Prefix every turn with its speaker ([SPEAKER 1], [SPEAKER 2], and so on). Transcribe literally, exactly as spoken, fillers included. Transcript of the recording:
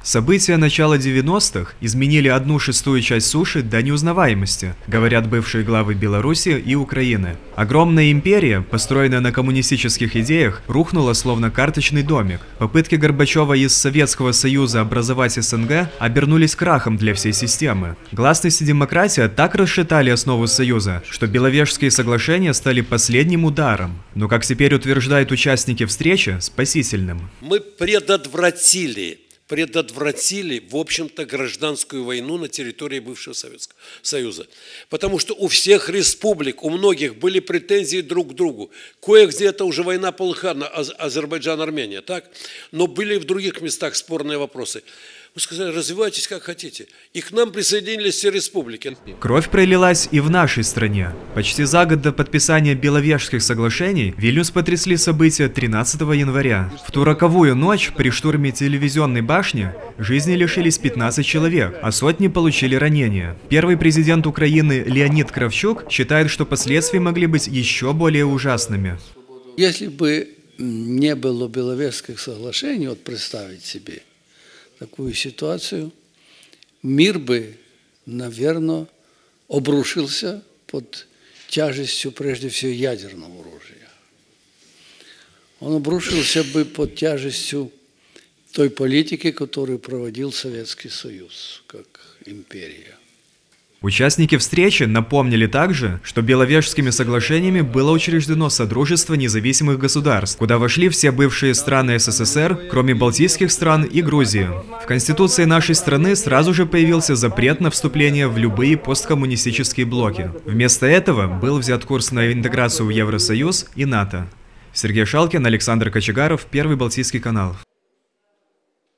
[SPEAKER 1] События начала девяностых изменили одну шестую часть суши до неузнаваемости, говорят бывшие главы Беларуси и Украины. Огромная империя, построенная на коммунистических идеях, рухнула словно карточный домик. Попытки Горбачева из Советского Союза образовать СНГ обернулись крахом для всей системы. Гласность и демократия так расшатали основу Союза, что Беловежские соглашения стали последним ударом, но, как теперь утверждают участники встречи, спасительным.
[SPEAKER 2] Мы предотвратили предотвратили, в общем-то, гражданскую войну на территории бывшего Советского Союза. Потому что у всех республик, у многих были претензии друг к другу. Кое-где это уже война полыхала, Азербайджан, Армения, так? Но были и в других местах спорные вопросы. Мы сказали, развивайтесь как хотите. И к нам присоединились все республики.
[SPEAKER 1] Кровь пролилась и в нашей стране. Почти за год до подписания Беловежских соглашений Вильнюс потрясли события тринадцатого января. В ту роковую ночь при штурме телевизионной башни жизни лишились пятнадцать человек, а сотни получили ранения. Первый президент Украины Леонид Кравчук считает, что последствия могли быть еще более ужасными.
[SPEAKER 3] Если бы не было Беловежских соглашений, вот представить себе такую ситуацию, мир бы, наверное, обрушился под тяжестью, прежде всего, ядерного оружия. Он обрушился бы под тяжестью той политики, которую проводил Советский Союз, как империя.
[SPEAKER 1] Участники встречи напомнили также, что Беловежскими соглашениями было учреждено Содружество независимых государств, куда вошли все бывшие страны СССР, кроме Балтийских стран и Грузии. В Конституции нашей страны сразу же появился запрет на вступление в любые посткоммунистические блоки. Вместо этого был взят курс на интеграцию в Евросоюз и НАТО. Сергей Шалкин, Александр Кочегаров, Первый Балтийский канал.